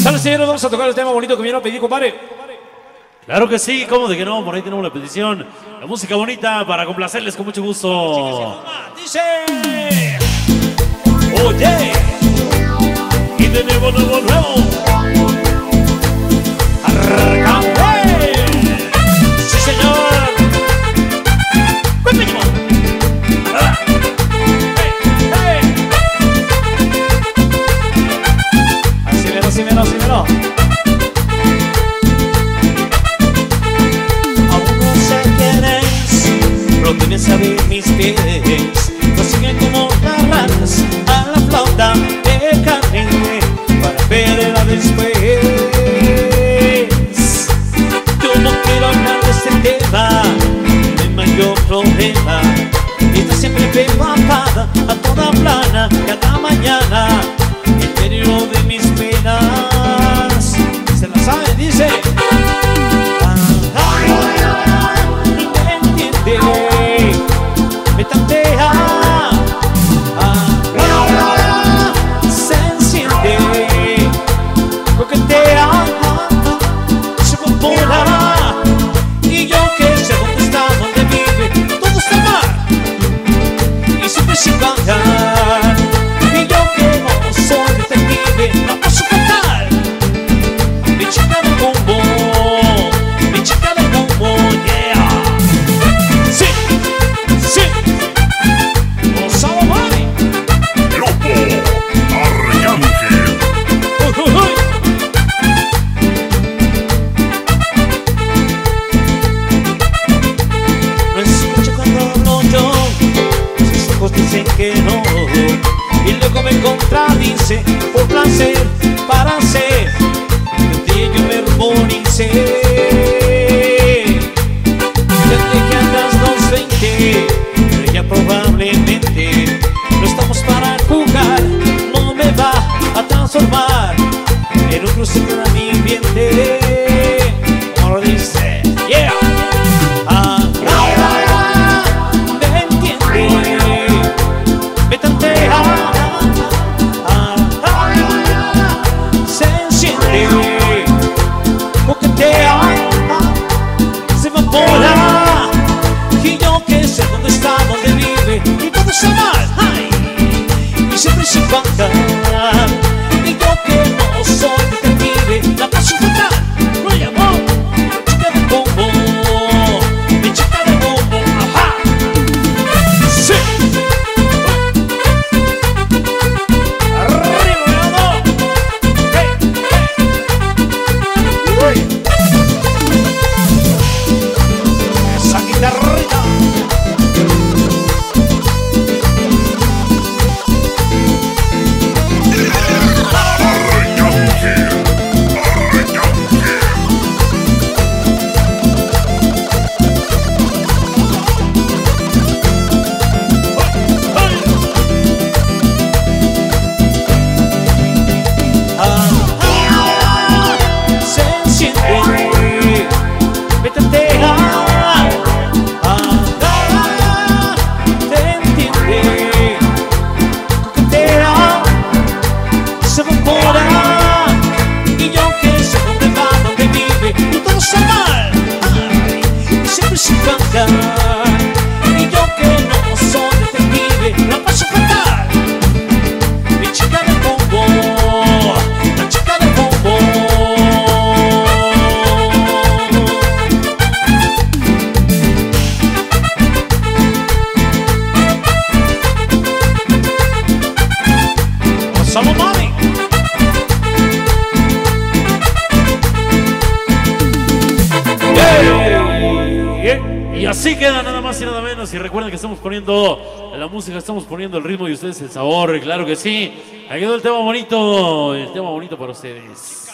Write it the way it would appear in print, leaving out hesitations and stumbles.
Sale, señores, vamos a tocar el tema bonito que vino a pedir, compadre. Claro que sí, ¿cómo de que no? Por ahí tenemos la petición. La música bonita para complacerles con mucho gusto. Dice: oye, y de nuevo, arrancame. Sí, señor. Conmigo. Así mero. Aún no sé quién es, pero tienes a ver mis pies. No siguen como las ratas a la flauta de carne para verla después. Yo no quiero hablar de este tema, no hay mayor problema. Y está siempre empapada a toda plana cada mañana. El peligro de mis penas se la sabe, dice. Me entiende, me tantea, se enciende, coquetea, se compona. Y yo que sé dónde está, dónde vive, todo está mal y siempre sin pagar. Y yo que no soy detective, la paso fatal. Mi chica de combo, yeah. Sí, Osama Mami. Grupo Arcángel. No escucha cuando hablo yo, sus ojos dicen que no. Y luego me contradice por placer, para hacer que yo me armonice. Desde que andas 220, pero ya probablemente no estamos para jugar. No me va a transformar en un cruce para mi ambiente. Como lo dice, yeah. Me entiende, me tantea, se enciende, coquetea, se evapora. Y yo que sé dónde está, dónde vive, y todo está mal, ay, y siempre sin pagar. Y yo que no soy detective, la paso fatal. No hay amor, mi chica de combo, mi chica de combo, ajá. Sí. Arriba, Leonardo. Uy. Esa guitarrita. Arcángel. Se enciende, me tantea, te entiende, coquetea, se evapora. Y yo que sé dónde va, dónde vive, y todo está mal, ay, y siempre sin pagar. Y yo que no soy detective, la paso fatal. Mi chica de combo, la chica de combo. Osama Mami. Y así queda nada más y nada menos. Y recuerden que estamos poniendo la música, estamos poniendo el ritmo y ustedes el sabor. Claro que sí. Ahí quedó el tema bonito para ustedes.